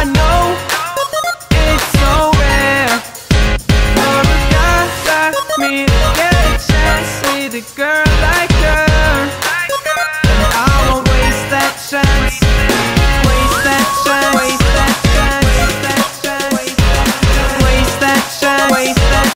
I know it's so rare for a guy like me to get a chance with a girl